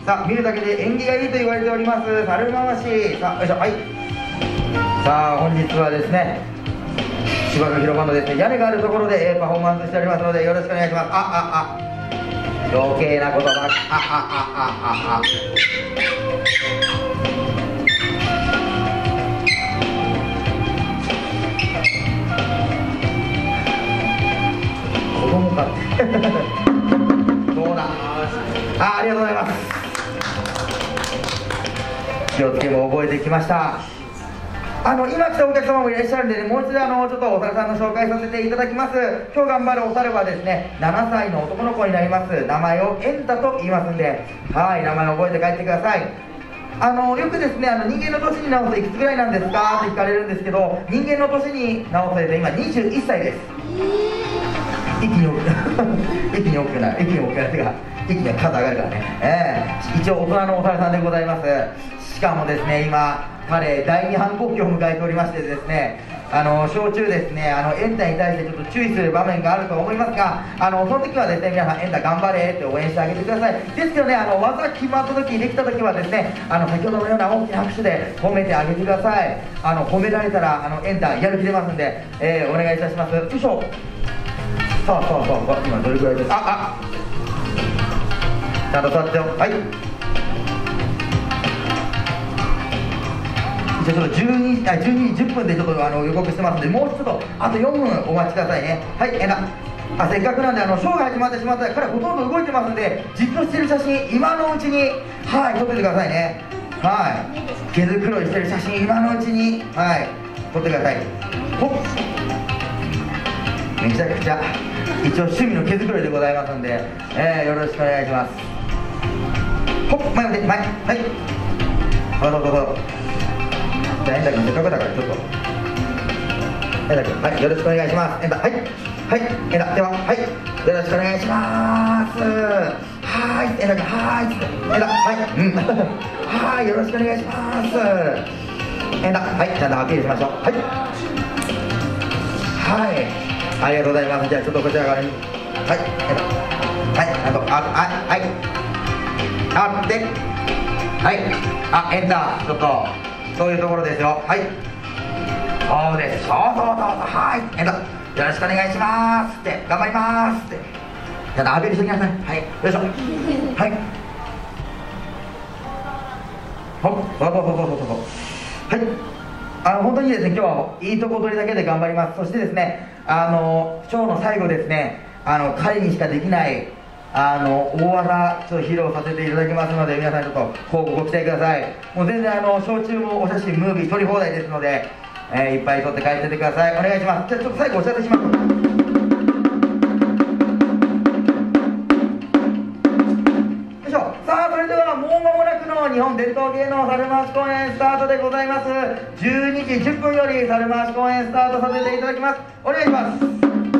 さあ見るだけで縁起がいいと言われております猿回し。さあよいしょ、はい。さあ本日はですね芝の広場のですね屋根があるところでパフォーマンスしておりますのでよろしくお願いします。余計なことばっか子供かってどうだ。ありがとうございます。気をつけも覚えてきました。今来たお客様もいらっしゃるんでね、もう一度ちょっとお猿さんの紹介させていただきます。今日頑張るお猿はですね7歳の男の子になります。名前をエンタと言いますんで、はい、名前を覚えて帰ってください。よくですね人間の年に直すといくつぐらいなんですかって聞かれるんですけど、人間の年に直すと今21歳です。一気に大きくなるっていうか一気に数上がるからね、一応大人のお猿さんでございます。しかもですね今彼第二反抗期を迎えておりましてですね小中ですねエンタに対してちょっと注意する場面があると思いますがその時はですね皆さんエンタ頑張れって応援してあげてください。ですけどね技決まった時できた時はですね先ほどのような大きな拍手で褒めてあげてください。褒められたらエンタやる気出ますんで、お願いいたします。よいしょ。さあ今どれぐらいです。ちゃんと座ってよ。はい。ちょっと12時10分でちょっと予告してますので、もうちょっとあと4分お待ちくださいね。はい、せっかくなんでショーが始まってしまったら彼ほとんど動いてますので、じっとしてる写真今のうちに撮っててくださいね。毛づくろいしてる写真今のうちに撮ってください。ほっ、めちゃくちゃ一応趣味の毛づくろいでございますので、よろしくお願いします。ほっ、前はいそうエンタ君せっかくだからちょっとエンタ君よろしくお願いします。エンタエンタではよろしくお願いします。エンタ君エンタよろしくお願いします。エンタちゃんとアピールしましょう。ありがとうございます。じゃあちょっとこちら側にエンタちょっとそういうところですよ。そうです。エンタよろしくお願いしますって頑張りますってちゃんとアピールしてきなさい。よいしょ。本当にですね今日はいいとこ取りだけで頑張ります。そしてですねショーの最後ですね彼にしかできない大技ちょっと披露させていただきますので、皆さんちょっとご期待ください。もう全然小中もお写真ムービー撮り放題ですので、いっぱい撮って帰っててください。お願いします。じゃあちょっと最後お知らせします。よいしょ。さあそれではもう間もなくの日本伝統芸能猿回し公演スタートでございます。12時10分より猿回し公演スタートさせていただきます。お願いします。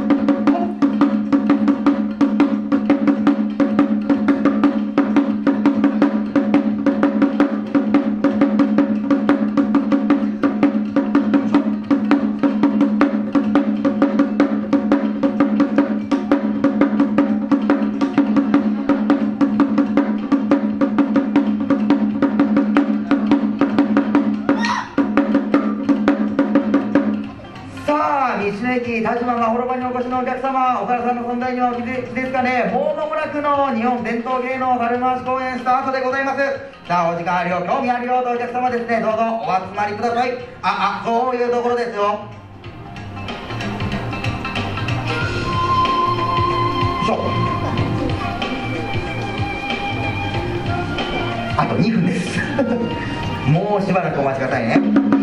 道の駅田島が滅場にお越しのお客様、お猿さんの存在にはお気づきですかね。もう間もなくの日本伝統芸能猿回し公演スタートでございます。さあお時間あるよ、興味あるよとお客様ですね、どうぞお集まりください。そういうところですよ。よいしょ。あと2分ですもうしばらくお待ちくださいね。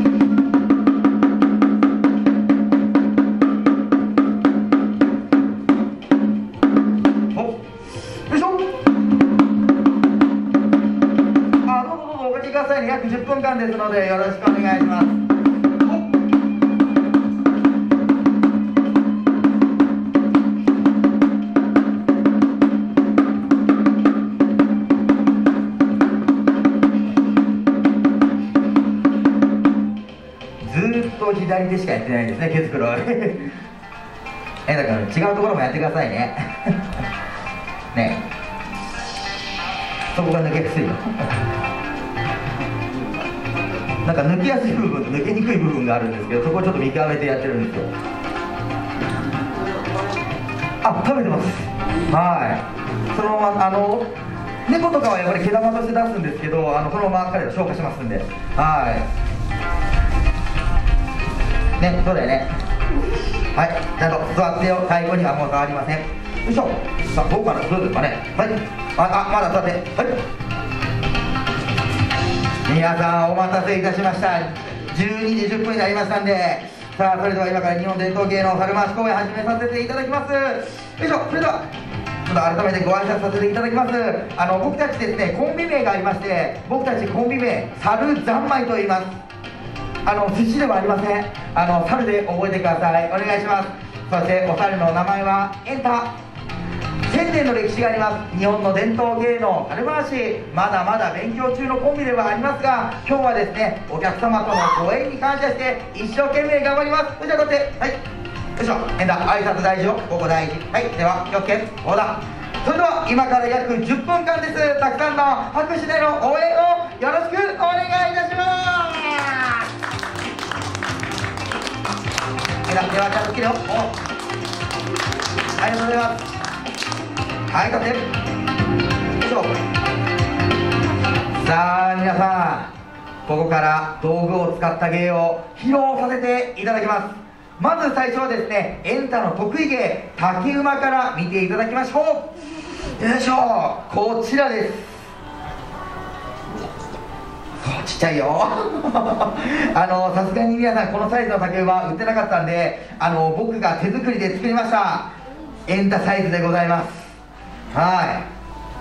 約10分間ですのでよろしくお願いします。ずーっと左手しかやってないですね、毛づくろいだから違うところもやってくださいねねそこが抜けやすいのなんか抜きやすい部分と抜けにくい部分があるんですけど、そこをちょっと見極めてやってるんですよ。あ、食べてます。はい、そのまま猫とかはやっぱり毛玉として出すんですけど、そのまま彼ら消化しますんで、はいね、そうだよね。はい、ちゃんと座ってよ。太鼓にはもう触りません。よいしょ。さあ、どうかな、どうですかね。はい、まだ座って。はい、皆さんお待たせいたしました。12時10分になりましたんで、さあ、それでは今から日本伝統芸能猿回し公演始めさせていただきます。よいしょ。それではちょっと改めてご挨拶させていただきます。僕たちですね、コンビ名がありまして、僕たちコンビ名猿三昧と言います。寿司ではありません。猿で覚えてください。お願いします。そしてお猿の名前はエンタ。1000年の歴史があります。日本の伝統芸能猿回し、まだまだ勉強中のコンビではありますが、今日はですね、お客様とのご縁に感謝して一生懸命頑張ります。それではこうやって、はい、よいしょ。エンタ、挨拶大事よ。ここ大事。はい、では気をつけ。こうだ。それでは今から約10分間です。たくさんの拍手での応援をよろしくお願いいたします。ではちゃんと切るよ。ありがとうございます。はい、立って。よいしょ。さあ皆さん、ここから道具を使った芸を披露させていただきます。まず最初はですね、エンタの得意芸竹馬から見ていただきましょう。よいしょ。こちらです。ちっちゃいよさすがに皆さんこのサイズの竹馬売ってなかったんで、僕が手作りで作りました。エンタサイズでございます。はい、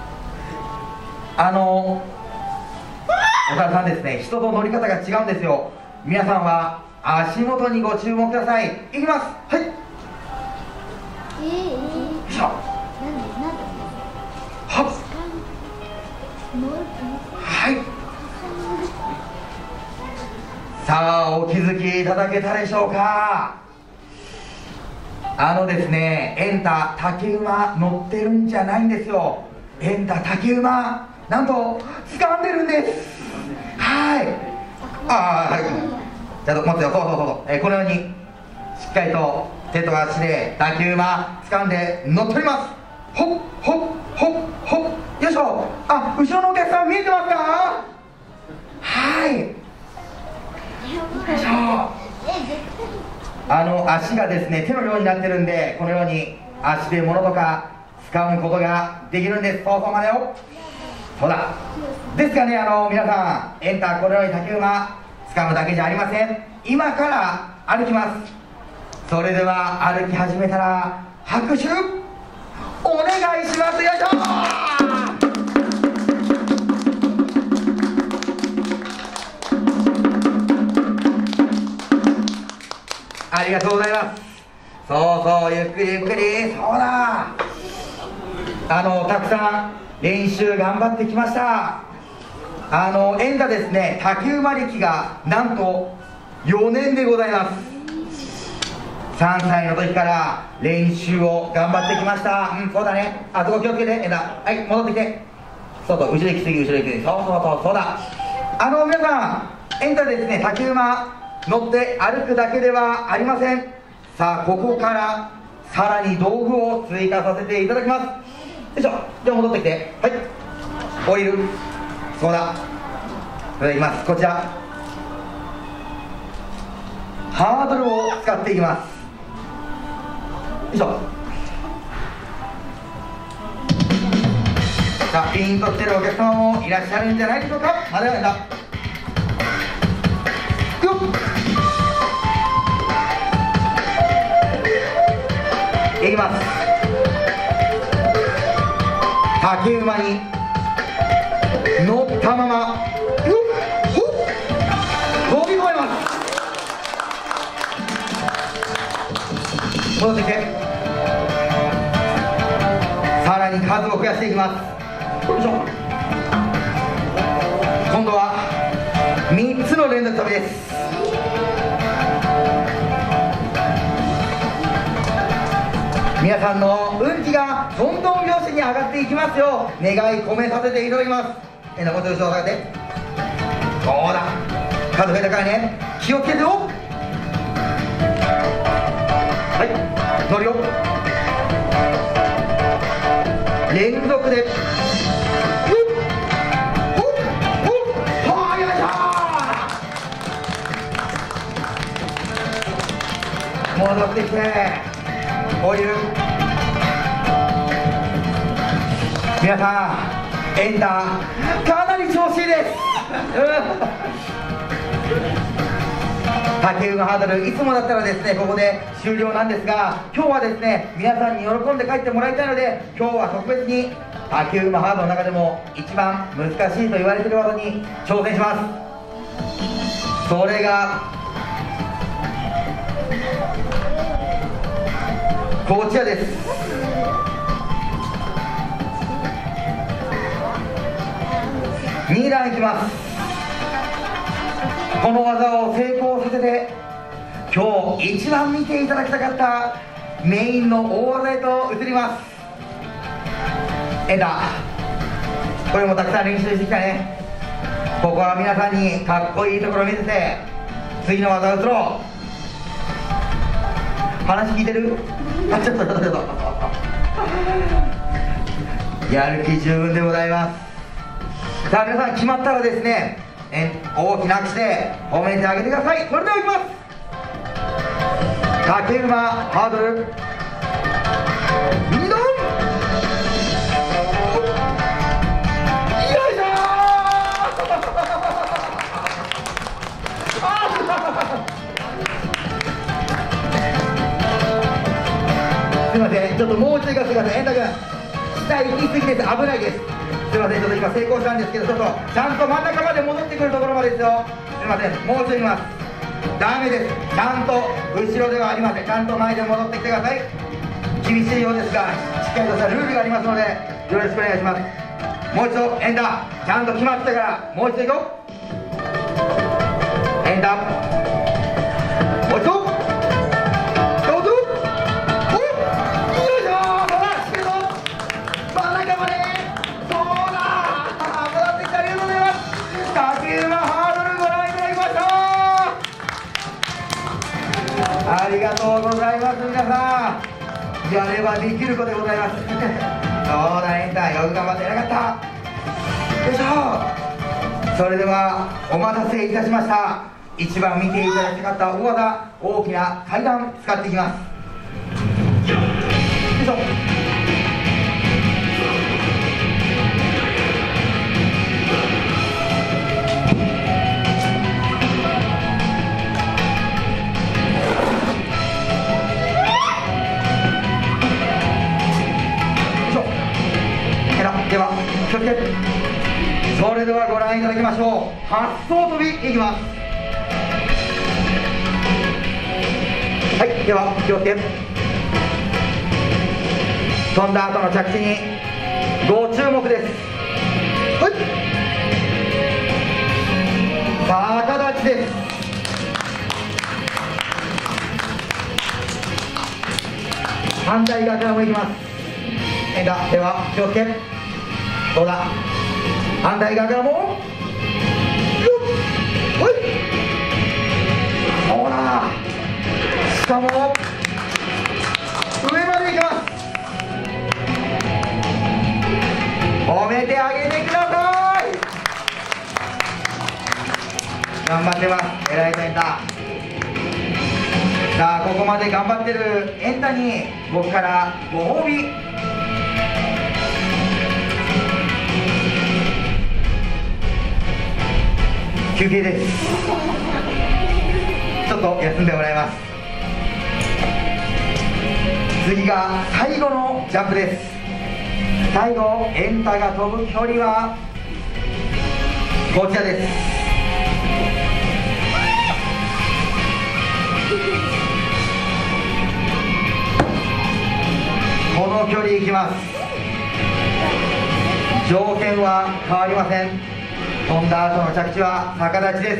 お猿さんですね、人と乗り方が違うんですよ。皆さんは足元にご注目ください。いきます。はい、よいしょ。はっ、はい、さあお気づきいただけたでしょうか。ですね、エンタ竹馬乗ってるんじゃないんですよ。エンタ竹馬なんと掴んでるんです。はい、はい、ちゃんと持ってよ。そう、このようにしっかりと手と足で竹馬掴んで乗っております。ほっほっほっほっ、よいしょ。後ろのお客さん見えてますか。はい、よいしょ。足がですね、手のようになってるんで、このように足で物とか掴むことができるんです。そうまでよ。そうだ。ですがね、皆さん、エンタこのように竹馬掴むだけじゃありません。今から歩きます。それでは歩き始めたら拍手お願いします。よいしょ。ありがとうございます。そう、ゆっくりゆっくり。そうだ。たくさん練習頑張ってきました。エンタですね、竹馬歴がなんと4年でございます。3歳の時から練習を頑張ってきました。そうだね。そこ気をつけて。エンタ、はい、戻ってきて。後ろ行き過ぎ、後ろ行き過ぎ。そうだ。皆さん、エンタですね、竹馬乗って歩くだけではありません。さあここからさらに道具を追加させていただきます。よいしょ。じゃあ戻ってきて。はい、オイル。そうだ。それでいきます。こちらハードルを使っていきます。よいしょ。さあピンと来てるお客様もいらっしゃるんじゃないでしょうか。まだやめだ。いきます。竹馬に乗ったまま飛び越えます。戻ってきて。さらに数を増やしていきます。よいしょ。今度は3つの連続跳びです。皆さんの運気がどんどん良してに上がっていきますよう願い込めさせていただきます。もうちょっと後ろ下がって、そうだ、数増えたからね、気をつけてよ。はい、乗るよ、連続で、よっほっほっ、はあ、よいしょー、戻ってきて降りる。皆さん、エンターかなり調子いいです竹馬ハードル、いつもだったらですねここで終了なんですが、今日はですね皆さんに喜んで帰ってもらいたいので、今日は特別に竹馬ハードの中でも一番難しいと言われている技に挑戦します。それがこちらです。2段いきます。この技を成功させて今日一番見ていただきたかったメインの大技へと移ります。エンター、これもたくさん練習してきたね。ここは皆さんにかっこいいところを見せて次の技を移ろう。話聞いてる？あ、ちょっとやる気十分でございます。さあ皆さん決まったらですね、大きな拍手で褒めてあげてください。それではいきます。竹馬ハードル2段、よいしょーすいません、ちょっともう一度行かせてください。エンタ君、下行き過ぎです。危ないです。すいません、ちょっと今成功したんですけど、ちょっとちゃんと真ん中まで戻ってくるところまでですよ。すいません、もう一度言います。ダメです。ちゃんと後ろではありません。ちゃんと前で戻ってきてください。厳しいようですが、しっかりとしたルールがありますのでよろしくお願いします。もう一度エンター、ちゃんと決まったからもう一度いこう。エンター、もう一度どうぞ。おっ、よいしょー、ほらしっかりと真ん中まで、そうだー、戻ってきてありがとうございます。竹馬ハードルご覧いただきました。ありがとうございます。皆さん、やればできる子でございますそうだ、エンター、よく頑張ってなかった。よいしょ。それではお待たせいたしました。一番見ていただきたかった大技、大きな階段使っていきます。よいしょ。では気をつけて、それではご覧いただきましょう。発想跳びいきます。はい、では気をつけ、飛んだ後の着地にご注目です。はい、逆立ちです。反対側からもいきます。では気をつけ、どうだ、反対側からも、よっ、ほい、そうだ、しかも上までいきます。褒めてあげてください。頑張ってます、エライトエンタ。さあここまで頑張ってるエンタに僕からご褒美。休憩です。ちょっと休んでもらいます。次が最後のジャンプです。最後エンタが飛ぶ距離はこちらです。この距離いきます。条件は変わりません。飛んだ後の着地は逆立ちです。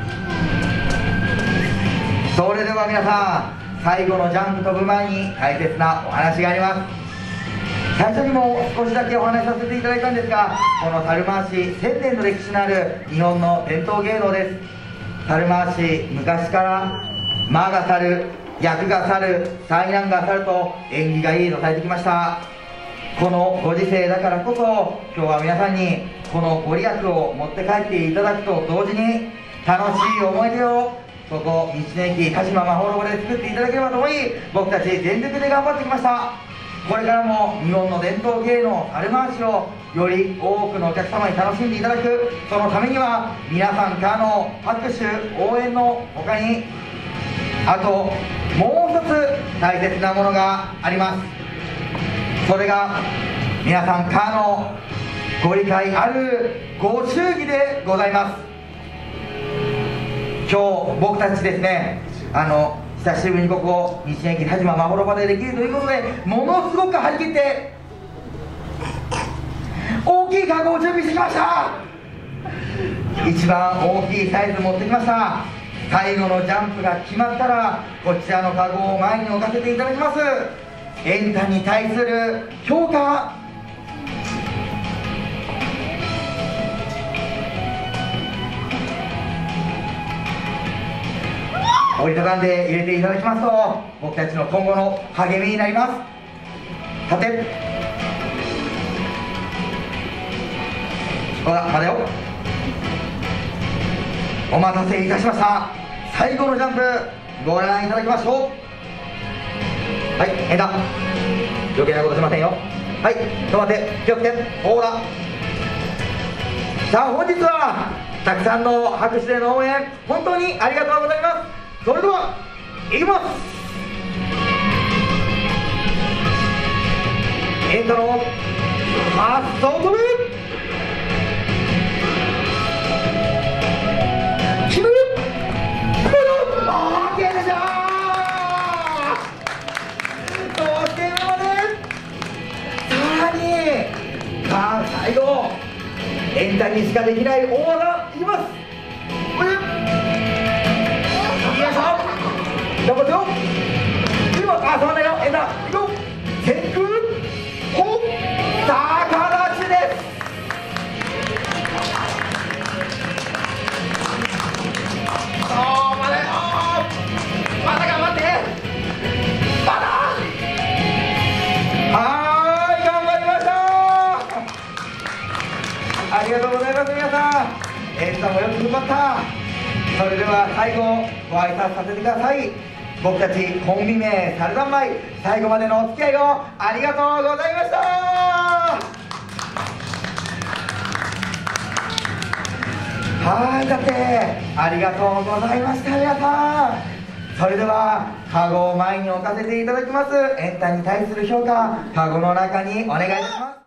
それでは皆さん、最後のジャンプ飛ぶ前に大切なお話があります。 最初にも少しだけお話しさせていただいたんですが、この猿回し1000年の歴史のある日本の伝統芸能です。猿回し、昔から間が猿、役が猿、災難が猿と縁起がいいとされてきました。このご時世だからこそ、今日は皆さんにこのご利益を持って帰っていただくと同時に、楽しい思い出をここ道の駅鹿島まほろばで作っていただければと思い、僕たち全力で頑張ってきました。これからも日本の伝統芸能猿回しをより多くのお客様に楽しんでいただく、そのためには皆さんからの拍手応援の他に、あともう一つ大切なものがあります。それが皆さんからのご理解あるご祝儀でございます。今日僕たちですね、久しぶりにここ道の駅鹿島まほろばでできるということで、ものすごく張り切って大きいカゴを準備してきました。一番大きいサイズ持ってきました。最後のジャンプが決まったらこちらのカゴを前に置かせていただきます。エンタに対する評価、折りたたんで入れていただきますと、僕たちの今後の励みになります。さて、ほら待てよ、お待たせいたしました。最後のジャンプご覧いただきましょう。はい、エンタ余計なことしませんよ。はい、止まって気をつけ、ほら。さあ本日はたくさんの拍手での応援本当にありがとうございます。それではいきます。エンタの発想飛び決めるオーケーでしょー。どうして今までさらに最後エンタにしかできない大技いきます。頑張ってよ。今触んないよ。エンタいこう。天空ほ逆立ちです。まだよ、まだ頑張って、まだ。頑張りました。ありがとうございます。皆さんエンタもよく踏ん張った。それでは最後ご挨拶させてください。僕たちコンビ名猿三昧、最後までのお付き合いをありがとうございました。だってありがとうございました。皆さん、それではカゴを前に置かせていただきます。エンタに対する評価、カゴの中にお願いいたします。